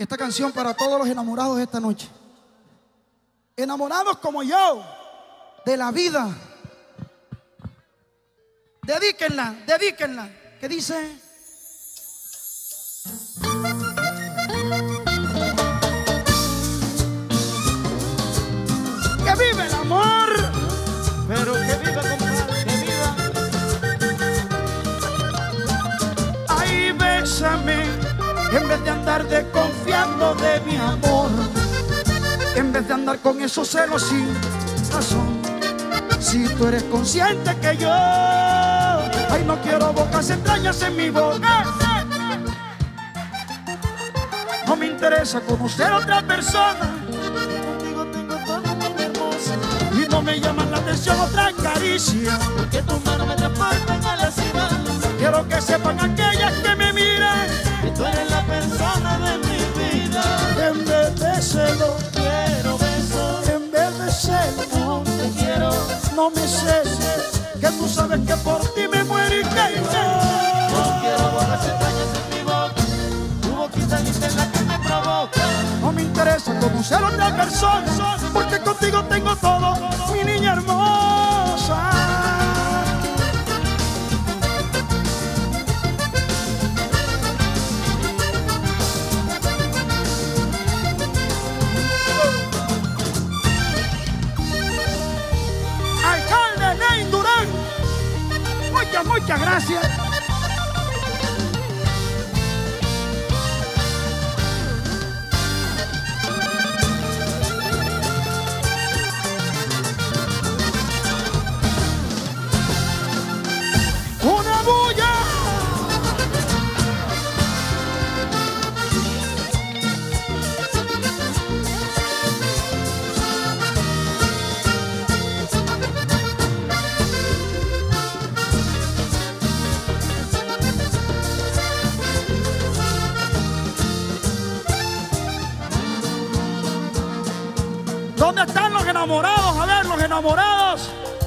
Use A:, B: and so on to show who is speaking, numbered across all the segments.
A: Esta canción para todos los enamorados de esta noche. Enamorados como yo de la vida. Dedíquenla, dedíquenla. ¿Qué dice? Que vive el amor,
B: pero que viva, compadre, que viva.
A: Ay, bésame, en vez de andar desconfiando de mi amor, en vez de andar con esos celos sin razón. Si tú eres consciente que yo, ay, no quiero bocas extrañas en mi boca. No me interesa conocer a otra persona.
B: Contigo tengo todo, mi hermosa.
A: Y no me llaman la atención otra caricia,
B: Porque tus manos me transportan a la cima.
A: quiero que sepan aquellas que me miran
B: Que tú eres la persona de mi vida.
A: en vez de celo,
B: Quiero besos,
A: en vez de celo.
B: te quiero.
A: No me ceses, que tú sabes que por ti me muero y que
B: No quiero bocas extrañas en mi boca. Tu boquita linda es la que me provoca.
A: no me interesa conocer a otra persona, porque contigo tengo todo, mi niña hermosa. Alcalde Ney Durán, muchas gracias. Una bulla. ¿Dónde están los enamorados? A ver, los enamorados.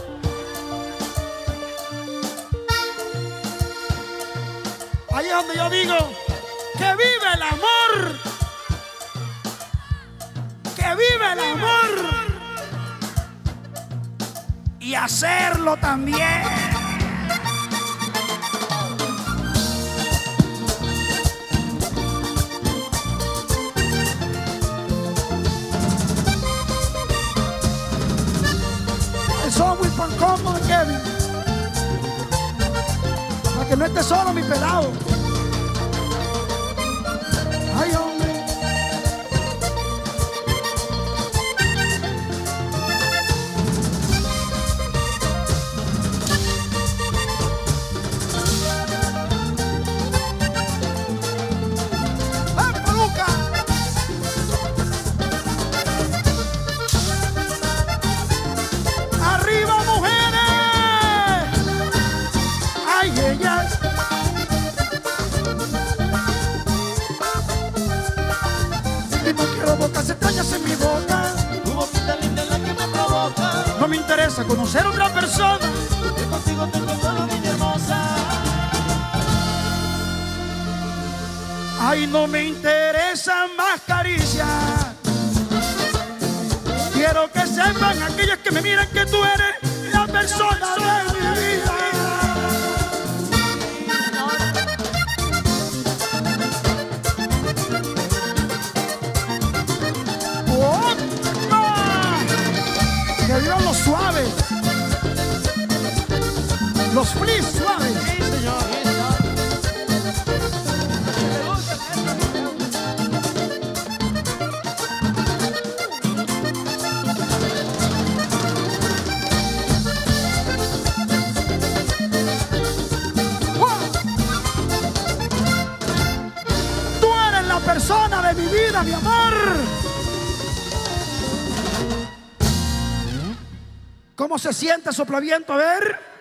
A: Ahí es donde yo digo que vive el amor. Que vive el amor. Y hacerlo también. Son muy pancón, Kevin. Para que no esté solo mi pelado. Ay, hombre. ¡Ah, peluca! ¡Arriba, mujeres! ¡Ay, ellas! Y no quiero bocas extrañas en mi boca.
B: Tu boquita linda es la que me provoca.
A: No me interesa conocer a otra persona.
B: Porque contigo tengo todo, mi hermosa.
A: Ay, no me interesan más caricias. Quiero que sepan aquellas que me miran que tú eres la persona de mi vida. ¡Opa! Que vivan los suaves, los flis suaves.
B: Sí, señor.
A: Tú eres la persona de mi vida, mi amor. ¿Cómo se siente soplaviento? A ver.